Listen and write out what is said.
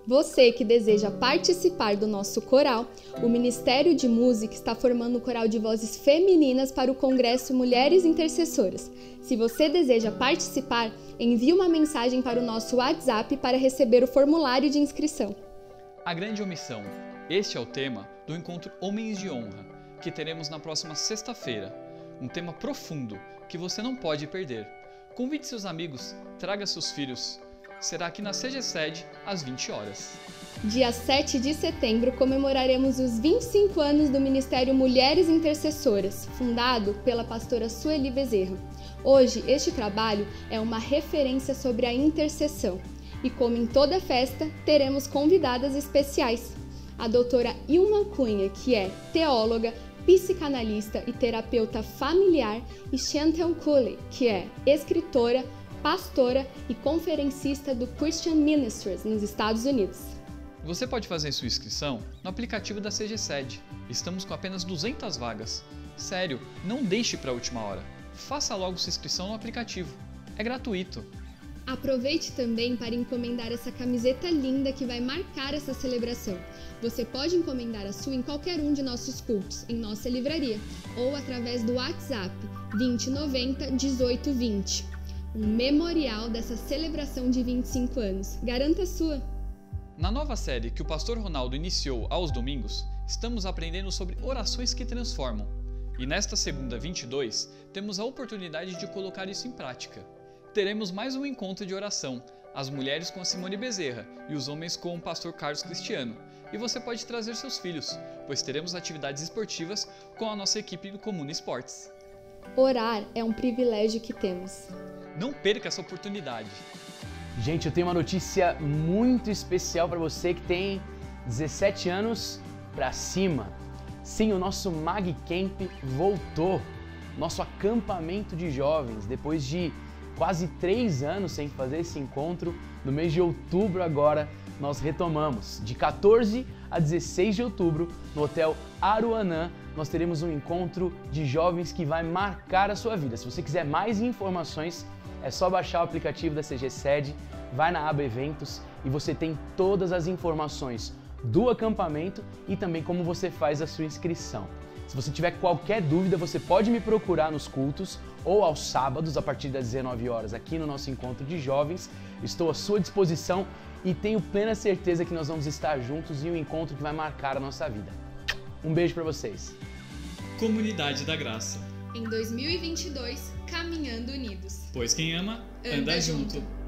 Você que deseja participar do nosso coral, o Ministério de Música está formando um coral de vozes femininas para o Congresso Mulheres Intercessoras. Se você deseja participar, envie uma mensagem para o nosso WhatsApp para receber o formulário de inscrição. A grande omissão. Este é o tema do encontro Homens de Honra, que teremos na próxima sexta-feira. Um tema profundo que você não pode perder. Convide seus amigos, traga seus filhos. Será aqui na CG Sede, às 20 horas. Dia 7 de setembro comemoraremos os 25 anos do Ministério Mulheres Intercessoras, fundado pela pastora Sueli Bezerra. Hoje, este trabalho é uma referência sobre a intercessão. E como em toda festa, teremos convidadas especiais. A doutora Ilma Cunha, que é teóloga, psicanalista e terapeuta familiar, e Chantel Cooley, que é escritora, pastora e conferencista do Christian Ministries nos Estados Unidos. Você pode fazer sua inscrição no aplicativo da CG Sede. Estamos com apenas 200 vagas. Sério, não deixe para a última hora. Faça logo sua inscrição no aplicativo. É gratuito. Aproveite também para encomendar essa camiseta linda que vai marcar essa celebração. Você pode encomendar a sua em qualquer um de nossos cultos, em nossa livraria, ou através do WhatsApp 2090 1820. Um memorial dessa celebração de 25 anos. Garanta a sua! Na nova série que o pastor Ronaldo iniciou aos domingos, estamos aprendendo sobre orações que transformam. E nesta segunda 22, temos a oportunidade de colocar isso em prática. Teremos mais um encontro de oração, as mulheres com a Simone Bezerra e os homens com o pastor Carlos Cristiano. E você pode trazer seus filhos, pois teremos atividades esportivas com a nossa equipe do Comuna Esportes. Orar é um privilégio que temos. Não perca essa oportunidade. Gente, eu tenho uma notícia muito especial para você que tem 17 anos para cima. Sim, o nosso Mag Camp voltou. Nosso acampamento de jovens, depois de quase 3 anos sem fazer esse encontro, no mês de outubro agora nós retomamos. De 14 a 16 de outubro, no Hotel Aruanã, nós teremos um encontro de jovens que vai marcar a sua vida. Se você quiser mais informações, é só baixar o aplicativo da CG Sede, vai na aba Eventos e você tem todas as informações do acampamento e também como você faz a sua inscrição. Se você tiver qualquer dúvida, você pode me procurar nos cultos ou aos sábados, a partir das 19 horas, aqui no nosso encontro de jovens. Estou à sua disposição e tenho plena certeza que nós vamos estar juntos em um encontro que vai marcar a nossa vida. Um beijo para vocês. Comunidade da Graça. Em 2022, caminhando unidos. Pois quem ama, anda junto.